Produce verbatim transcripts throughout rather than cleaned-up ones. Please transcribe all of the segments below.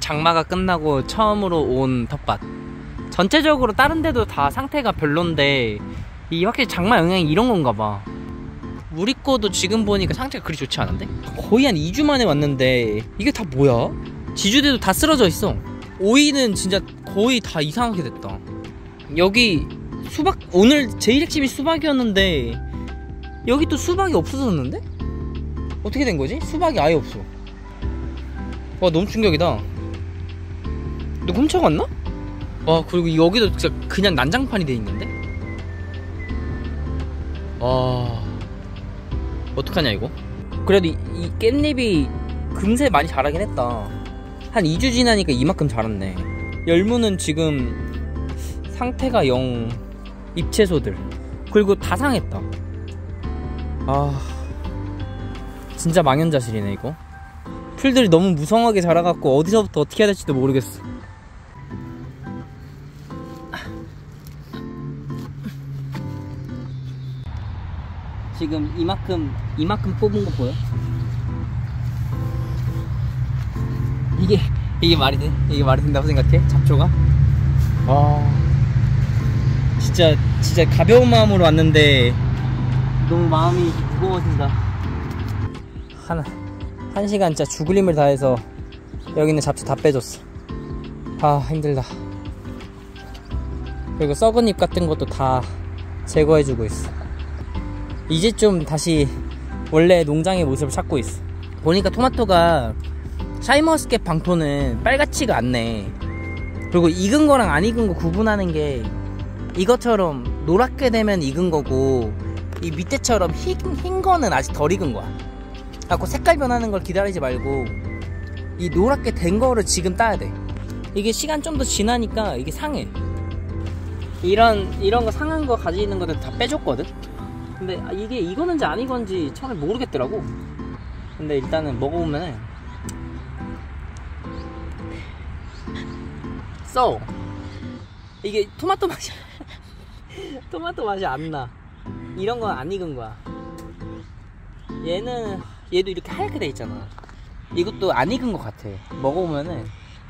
장마가 끝나고 처음으로 온 텃밭. 전체적으로 다른 데도 다 상태가 별론데 이 확실히 장마 영향이 이런 건가 봐. 우리 거도 지금 보니까 상태가 그리 좋지 않은데? 거의 한 이 주 만에 왔는데 이게 다 뭐야? 지주대도 다 쓰러져 있어. 오이는 진짜 거의 다 이상하게 됐다. 여기 수박, 오늘 제일 핵심이 수박이었는데 여기 또 수박이 없어졌는데? 어떻게 된 거지? 수박이 아예 없어. 와, 너무 충격이다. 누가 훔쳐갔나? 와, 그리고 여기도 진짜 그냥 난장판이 돼 있는데? 와, 어떡하냐 이거? 그래도 이, 이 깻잎이 금세 많이 자라긴 했다. 한 이 주 지나니까 이만큼 자랐네. 열무는 지금 상태가 영, 잎채소들 그리고 다 상했다. 아, 진짜 망연자실이네 이거. 풀들이 너무 무성하게 자라갖고 어디서부터 어떻게 해야 될지도 모르겠어. 지금 이만큼 이만큼 뽑은 거 보여? 이게 이게 말이 돼? 이게 말이 된다고 생각해? 잡초가? 와, 진짜 진짜 가벼운 마음으로 왔는데 너무 마음이 무거워진다. 한, 한 시간 진짜 죽을 힘을 다해서 여기 있는 잡초 다 빼줬어. 아, 힘들다. 그리고 썩은 잎 같은 것도 다 제거해주고 있어. 이제 좀 다시 원래 농장의 모습을 찾고 있어. 보니까 토마토가 샤인머스켓 방토는 빨갛지가 않네. 그리고 익은 거랑 안 익은 거 구분하는 게 이것처럼 노랗게 되면 익은 거고 이 밑에처럼 흰, 흰 거는 아직 덜 익은 거야. 그래서 색깔 변하는 걸 기다리지 말고 이 노랗게 된 거를 지금 따야 돼. 이게 시간 좀 더 지나니까 이게 상해. 이런 이런 거 상한 거 가지고 있는 것들 다 빼줬거든. 근데 이게 이거는지 아니건지 처음에 모르겠더라고. 근데 일단은 먹어보면은 써. 이게 토마토 맛이 토마토 맛이 안 나. 이런 건 안 익은 거야. 얘는 얘도 이렇게 하얗게 돼 있잖아. 이것도 안 익은 것 같아. 먹어보면은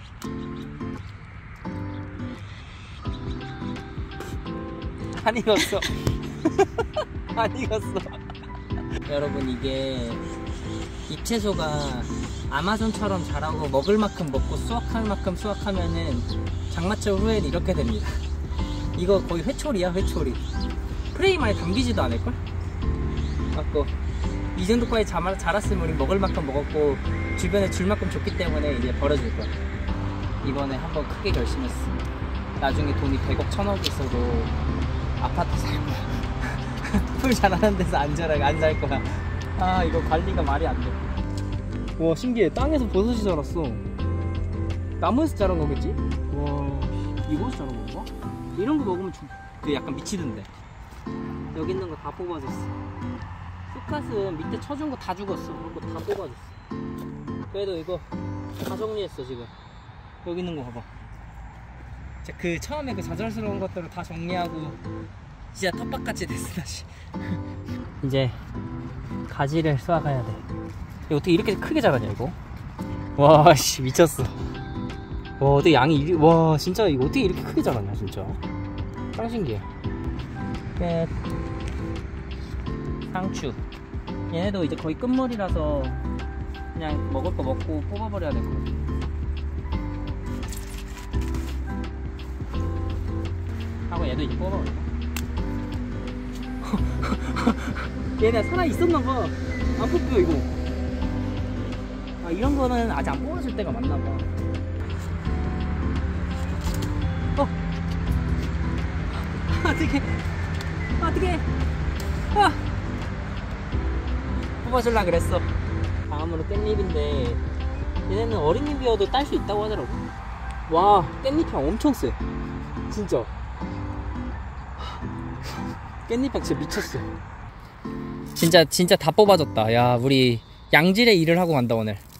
안 익었어. 안 익었어. 여러분, 이게 잎채소가 아마존처럼 자라고 먹을 만큼 먹고 수확할 만큼 수확하면은 장마철 후에는 이렇게 됩니다. 이거 거의 회초리야, 회초리. 프레임 안에 담기지도 않을걸? 갖고 이 정도까지 자랐으면 우리 먹을 만큼 먹었고 주변에 줄 만큼 줬기 때문에 이제 버려줄 거야. 이번에 한번 크게 결심했어. 나중에 돈이 백억 천억이 있어도 아파트 살 거야. 풀 자라는 데서 안 자라, 안 살 거야. 아, 이거 관리가 말이 안 돼. 와, 신기해. 땅에서 버섯이 자랐어. 나무에서 자란 거겠지? 와, 이거에서 자란 건가? 이런 거 먹으면 좀, 그 약간 미치던데. 여기 있는 거 다 뽑아줬어. 쑥갓은 밑에 쳐준 거 다 죽었어. 그런 거 다 뽑아줬어. 그래도 이거 다 정리했어 지금. 여기 있는 거 봐봐. 그 처음에 그 좌절스러운 것들을 다 정리하고 진짜 텃밭같이 됐어 다시. 이제 가지를 쏴가야 돼. 이거 어떻게 이렇게 크게 자라냐 이거? 와, 씨, 미쳤어. 와, 어떻게 양이 이리, 와, 진짜 이거 어떻게 이렇게 크게 자랐냐 진짜. 짱 신기해. 끝. 상추. 얘네도 이제 거의 끝물이라서 그냥 먹을 거 먹고 뽑아버려야 될 것 같아. 하고 얘도 이제 뽑아버려. 얘네 살아 있었나봐. 안 뽑혀 이거. 아, 이런 거는 아직 안 뽑아줄 때가 맞나봐. 어. 어떡해. 어떡해. 아. 뽑아줄라 그랬어. 다음으로 깻잎인데 얘네는 어린 잎이어도 딸 수 있다고 하더라고. 와, 깻잎향 엄청 세. 진짜. 깻잎향 진짜 미쳤어. 진짜 진짜 다 뽑아줬다. 야, 우리 양질의 일을 하고 간다 오늘.